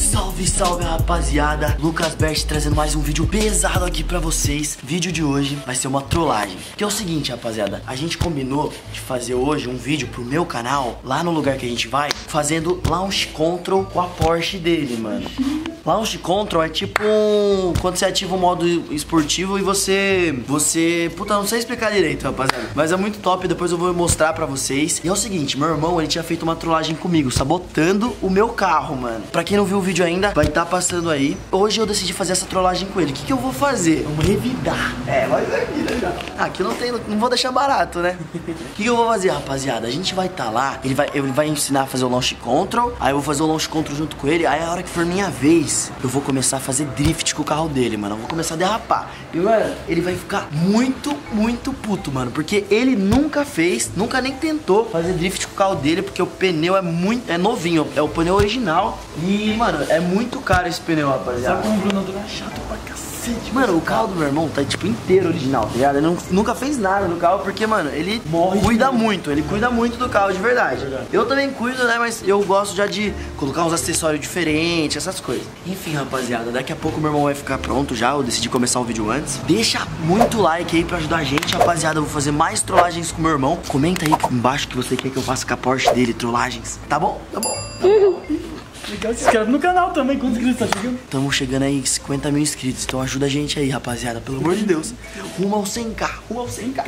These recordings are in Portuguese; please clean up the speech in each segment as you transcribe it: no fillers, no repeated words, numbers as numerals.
Salve, salve, rapaziada. Lucas Bert trazendo mais um vídeo pesado aqui pra vocês. Vídeo de hoje vai ser uma trollagem. Que é o seguinte, rapaziada, a gente combinou de fazer hoje um vídeo pro meu canal, lá no lugar que a gente vai, fazendo Launch Control com a Porsche dele, mano. Launch Control é tipo quando você ativa o modo esportivo e você... Puta, não sei explicar direito, rapaziada, mas é muito top, depois eu vou mostrar pra vocês. E é o seguinte, meu irmão, ele tinha feito uma trollagem comigo, sabotando o meu carro, mano. Pra quem não viu o vídeo ainda, vai estar passando aí. Hoje eu decidi fazer essa trollagem com ele. O que eu vou fazer? Vamos revidar. Vai ser aqui, né, já? Aqui não vou deixar barato, né? O que eu vou fazer, rapaziada? A gente vai estar lá, ele vai ensinar a fazer o Launch Control, aí eu vou fazer o Launch Control junto com ele, aí a hora que for minha vez, eu vou começar a fazer drift com o carro dele, mano. Eu vou começar a derrapar. E, mano, ele vai ficar muito puto, mano, porque ele nunca nem tentou fazer drift com o carro dele, porque o pneu é novinho, é o pneu original. E, mano, é muito caro esse pneu, rapaziada. Sabe como o Bruno é chato pra cacete? Mano, o carro do meu irmão tá, tipo, inteiro original, tá ligado? Ele nunca fez nada no carro, porque, mano, ele cuida muito do carro, de verdade. Eu também cuido, né, mas eu gosto já de colocar uns acessórios diferentes, essas coisas. Enfim, rapaziada, daqui a pouco o meu irmão vai ficar pronto já, eu decidi começar o vídeo antes. Deixa muito like aí pra ajudar a gente, rapaziada. Eu vou fazer mais trollagens com o meu irmão. Comenta aí embaixo que você quer que eu faça com a Porsche dele, trollagens. Tá bom? Tá bom. Legal, se inscreve no canal também. Quantos inscritos tá chegando? Estamos chegando aí em 50 mil inscritos, então ajuda a gente aí, rapaziada, pelo amor de Deus. Rumo ao 100k, rumo ao 100k.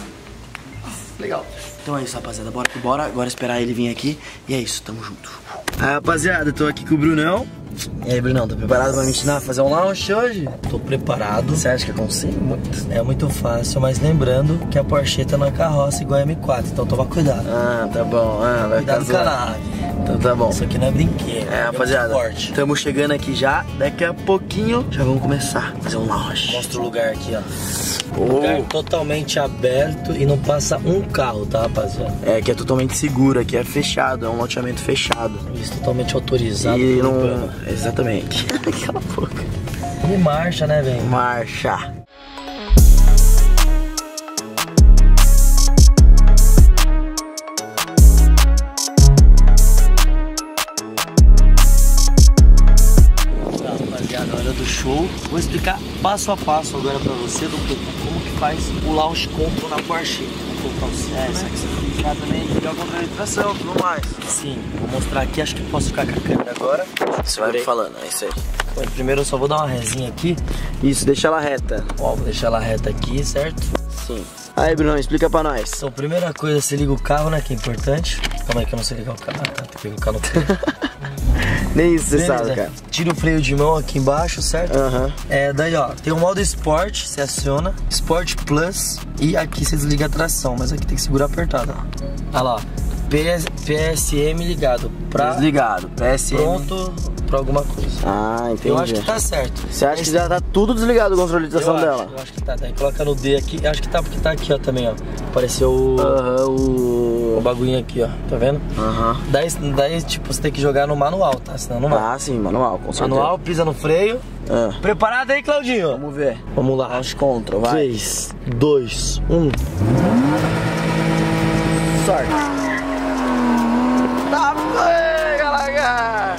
Legal. Então é isso, rapaziada, bora agora esperar ele vir aqui. E é isso, tamo junto. Aí, rapaziada, tô aqui com o Brunão. E aí, Brunão, tá preparado pra me ensinar a fazer um launch hoje? Tô preparado. Você acha que eu consigo? É muito fácil, mas lembrando que a Porsche tá na carroça igual a M4, então toma cuidado. Ah, tá bom. Vai cuidado com a nave. Então tá bom. Isso aqui não é brinquedo. Rapaziada, estamos chegando aqui já. Daqui a pouquinho já vamos começar a fazer um launch. Mostra o lugar aqui, ó. Lugar totalmente aberto e não passa um carro, tá, rapaziada? É, que é totalmente seguro, aqui é fechado, é um loteamento fechado. Isso, totalmente autorizado. E não... Exatamente. Cala a boca. E marcha, né, velho? Marcha. Rapaziada, hora do show. Vou explicar passo a passo agora pra você do como que faz o Launch Control na Porsche. Vou colocar o cinto, né? Você vai explicar também, ligar o controle de tração, tudo mais. Sim, vou mostrar aqui, acho que posso ficar com a câmera agora. Você vai me falando, é isso aí. Bom, primeiro eu só vou dar uma resinha aqui. Isso, deixa ela reta. Ó, vou deixar ela reta aqui, certo? Sim. Aí, Bruno, explica pra nós. Então, primeira coisa, você liga o carro, né, que é importante. Calma aí que eu não sei ligar o carro, tá? Tem que ligar no carro. Nem isso você sabe, cara. Tira o freio de mão aqui embaixo, certo? Aham. Daí, ó, tem o modo Sport, você aciona. Sport Plus. E aqui você desliga a tração, mas aqui tem que segurar apertado, ó. Olha lá, ó. PSM ligado. Desligado, PSM. Pronto pra alguma coisa. Ah, entendi. Eu acho que tá certo. Você acha que já tá tudo desligado o controle de tração dela? Eu acho que tá. Daí coloca no D aqui. Eu acho que tá porque tá aqui, ó, também, ó. Apareceu o bagulhinho aqui, ó. Tá vendo? Daí, tipo, você tem que jogar no manual, tá? Senão não vai. Ah, sim, manual, com certeza. Manual, pisa no freio. Preparado aí, Claudinho? Vamos ver. Vamos lá. Launch Control, vai. 3, 2, 1. Sorte. Tá bem, galera!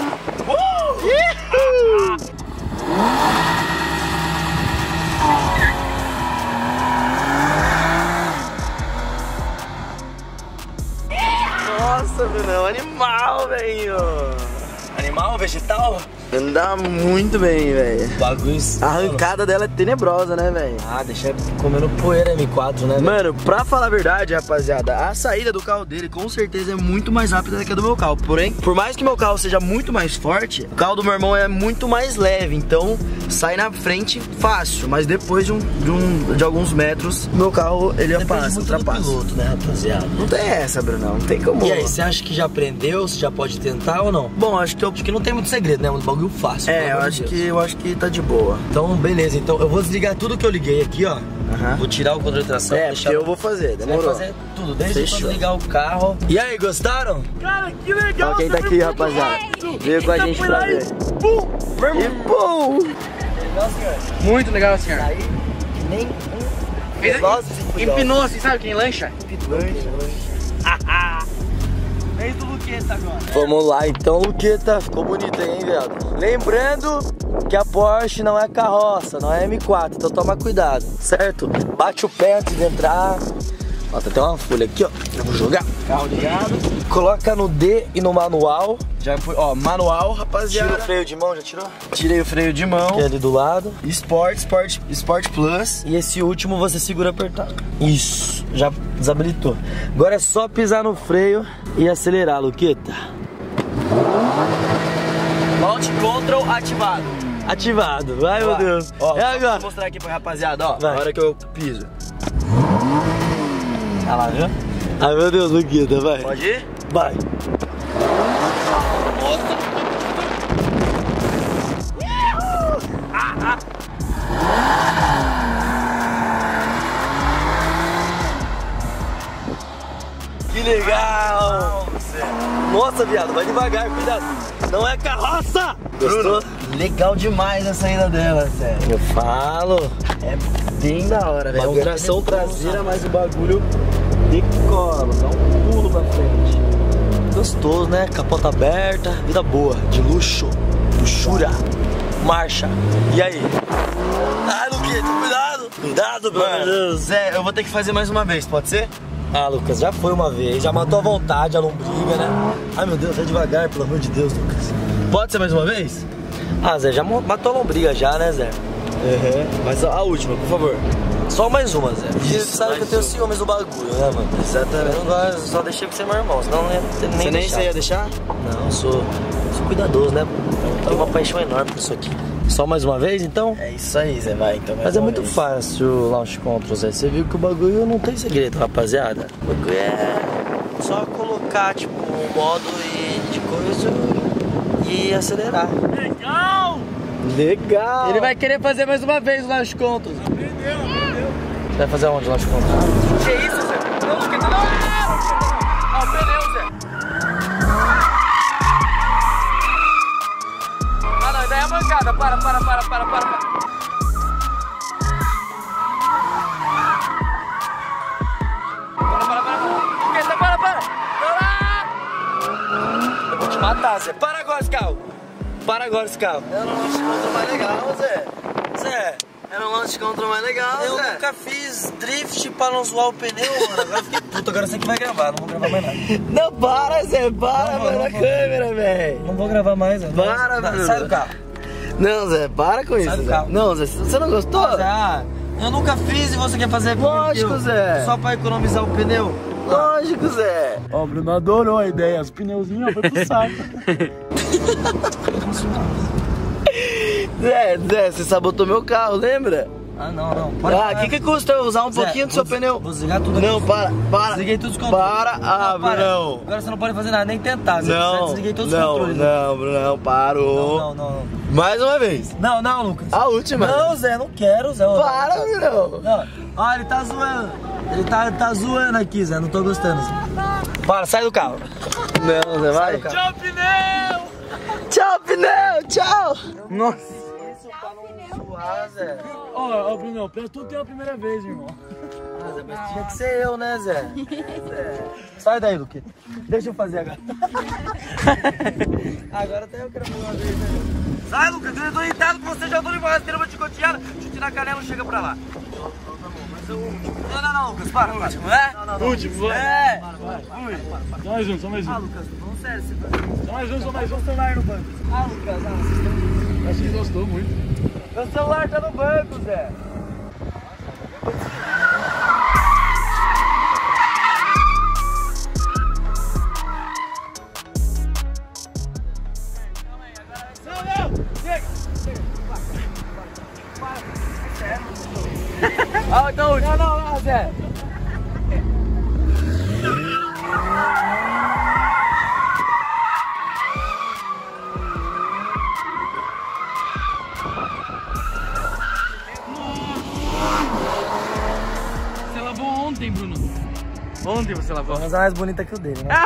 Nossa, Brunão, animal, velho! Animal, vegetal? Anda muito bem, velho. Bagulho. A arrancada dela é tenebrosa, né, velho? Ah, deixa comendo poeira M4, né, véio? Mano, pra falar a verdade, rapaziada, a saída do carro dele com certeza é muito mais rápida do que a do meu carro. Porém, por mais que meu carro seja muito mais forte, o carro do meu irmão é muito mais leve. Então, sai na frente fácil. Mas depois de alguns metros, meu carro, ele passa, ultrapassa. Piloto, né, rapaziada? Não tem essa, Brunão, não tem como. E aí, você acha que já aprendeu? Você já pode tentar ou não? Bom, acho que não tem muito segredo, né? Um bagulho fácil. Eu acho que tá de boa. Então, beleza. Então, eu vou desligar tudo que eu liguei aqui, ó. Vou tirar o controle de tração. Porque eu vou fazer, demorou. Você vai fazer tudo, desde quando ligar o carro. E aí, gostaram? Cara, que legal! Ó, quem tá aqui, rapaziada? Veio com a gente pra ver. E pum! Legal, senhor? Muito legal, senhor. Aí, nem Empinou assim, sabe quem lancha? Lancha. Vem do Luqueta agora. Vamos lá então, Luqueta. Ficou bonito aí, hein, viado? Lembrando que a Porsche não é carroça, não é M4, então toma cuidado, certo? Bate o pé antes de entrar. Ó, tem até uma folha aqui, ó. Eu vou jogar. Carro ligado. Coloca no D e no manual. Já foi, ó, manual, rapaziada. Tira o freio de mão, já tirou? Tirei o freio de mão. Que é ali do lado. Sport Plus. E esse último você segura apertado. Isso, já desabilitou. Agora é só pisar no freio e acelerar, Luqueta. Launch Control ativado. Ativado, vai, meu Deus. Ó, é agora. vou mostrar aqui pra rapaziada, ó. Vai. Na hora que eu piso. Olha lá, viu? Ai, meu Deus, Luqueta, vai. Pode ir? Vai. Que legal! Nossa, viado, vai devagar, cuidado. Não é carroça! Gostou? Legal demais a saída dela, sério. Eu falo. É bem da hora, velho. É uma tração traseira, mas o bagulho decola, dá um pulo pra frente. Gostoso, né? Capota aberta, vida boa, de luxo, luxura, marcha. E aí? Ai, Luqueta, cuidado! Cuidado, meu Deus! Zé, eu vou ter que fazer mais uma vez, pode ser? Ah, Lucas, já foi uma vez, já matou à vontade a lombriga, né? Ai, meu Deus, vai devagar, pelo amor de Deus, Lucas. Pode ser mais uma vez? Ah, Zé, já matou a lombriga já, né, Zé? Mas a última, por favor. Só mais uma, Zé. Você Isso, sabe que eu tenho mais ciúmes do bagulho, né, mano? Exatamente. Eu não gosto, só deixei pra ser meu irmão, senão não ia nem Você nem deixar. ia deixar? Não, eu sou cuidadoso, né? Tenho uma paixão enorme por isso aqui. Só mais uma vez, então? É isso aí, Zé, vai então. Mas é muito fácil o Launch Control, Zé. Você viu que o bagulho não tem segredo, rapaziada. O bagulho é só colocar, tipo, um modo de coisa e acelerar. Legal! Legal! Ele vai querer fazer mais uma vez o Launch Control. Aprendeu. Você vai fazer aonde o Launch Control? Que isso, Zé? Não, esquenta não! Ah, o pneu, Zé. Ah, não, daí é a mancada. Para. Para. Esquenta, para. Eu vou te matar, Zé. Para agora esse carro! Para agora esse carro! Era um Launch Control mais legal, Zé. Zé, Era um Launch Control mais legal, eu Zé. nunca fiz drift pra não zoar o pneu, mano. Agora eu fiquei puto, agora você que vai gravar, não vou gravar mais nada. Não, para, Zé. Para, Não, mano, não na vou. câmera, velho. Não vou gravar mais, Zé. Para, Não, Bruno. sai do carro. Não, Zé, para com isso, do Zé. carro. Não, Zé, você não gostou? Ah, eu nunca fiz e você quer fazer comigo? Lógico, Zé. Só pra economizar o pneu? Lógico, Zé. Ó, o Bruno adorou a ideia. Os pneuzinhos foi pro saco. Zé, você sabotou meu carro, lembra? Ah, não. O que custa eu usar um Zé, pouquinho do seu pneu? Vou desligar tudo aqui. Não, para. Desliguei todos os controles. Para, Brunão. Agora você não pode fazer nada, nem tentar. Zé. Não, Desliguei todos os controles. não, Brunão, parou. Não. Mais uma vez. Não, Lucas. A última. Não, Zé, não quero, Zé. Para, Brunão. Não. Ó, ele tá zoando. Ele tá zoando aqui, Zé. Não tô gostando. Zé. Para, sai do carro. Não, Zé, vai. Tchau, pneu! Tchau, pneu, tchau. Nossa. Zé. Ó, Bruno, pra tudo tem uma primeira vez, irmão. Ah, Zé, mas tinha que ser eu, né, Zé? Sai daí, Luque. Deixa eu fazer agora. Agora até eu quero uma vez, né? Sai, Lucas, eu tô irritado com você, já tô embora, você não vai te cotear. Chute na canela, chega pra lá. Não, Lucas, para. Não. Último, vai. É. Só mais um. Ah, Lucas, vamos sério, você Só mais um. celular no banco. Ah, Lucas, vocês estão... Acho que gostou muito. Meu celular tá no banco, Zé. Ah, então, Não, Zé. Você lavou ontem, Bruno. Ontem você lavou. Mas é mais bonita que o dele, né?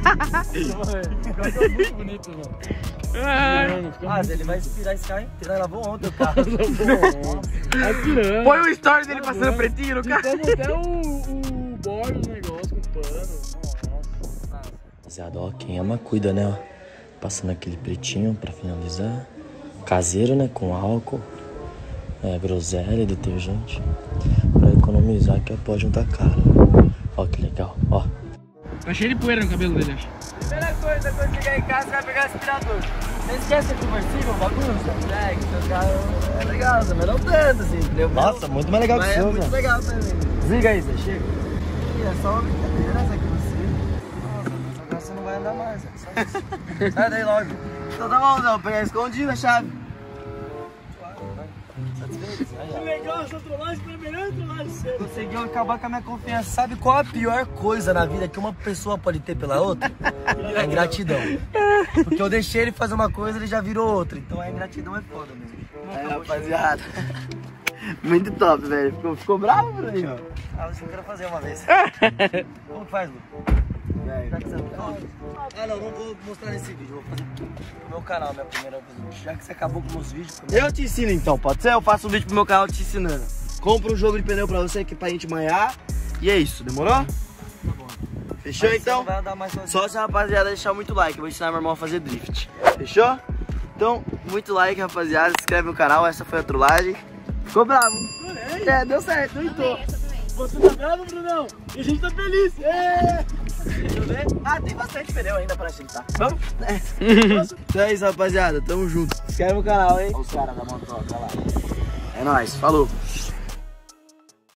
Ficou muito bonito, mano. Ah, Zé, ele vai inspirar esse carro inteiro. Ele lavou ontem o carro. Atirando. Põe o story dele passando pretinho no carro. Pintamos até o bordo do negócio com pano. Nossa. Rapaziada, ó, quem ama cuida, né, ó. Passando aquele pretinho pra finalizar. Caseiro, né, com álcool. Groselha, detergente. Pra economizar, que pode juntar caro. Ó, que legal, ó. Tá cheio de poeira no cabelo dele, acho. Primeira coisa, quando chegar em casa, você vai pegar aspirador. Não esquece de conversível, bagunça. Que seu carro é legal, mas não tanto assim, entendeu? Nossa, muito mais legal que o seu, muito legal também. Desliga aí, Zé, chega. É só uma brincadeira, essa aqui você. Nossa, agora você não vai andar mais, é só isso. Sai daí logo. Então tá bom, Zé, vou pegar escondido a chave. Que legal, essa trollagem foi a melhor trollagem sempre. Conseguiu acabar com a minha confiança. Sabe qual a pior coisa na vida que uma pessoa pode ter pela outra? A ingratidão. Porque eu deixei ele fazer uma coisa, ele já virou outra. Então a ingratidão é foda mesmo. Rapaziada. Muito top, velho. Ficou bravo por aí, ó. Ah, eu quero fazer uma vez. Como que faz, Lu? Ah, não vou mostrar nesse vídeo. Vou fazer pro meu canal, minha primeira vez. Já que você acabou com meus vídeos. Eu te ensino então, pode ser? Eu faço um vídeo pro meu canal te ensinando. Compro um jogo de pneu pra você aqui pra gente manhar. E é isso, demorou? Tá bom. Fechou então? Vai andar mais sozinho. Só se a rapaziada deixar muito like, eu vou ensinar meu irmão a fazer drift. Fechou? Então, muito like, rapaziada. Se inscreve no canal, essa foi a trollagem. Ficou bravo. Deu certo, não entrou. Você tá bravo, Brunão? E a gente tá feliz. Deixa eu ver. Ah, tem bastante pneu ainda pra ajeitar. Vamos? Então é isso, rapaziada. Tamo junto. Se inscreve no canal, hein? Olha os caras da motoca, olha lá. É nóis, falou.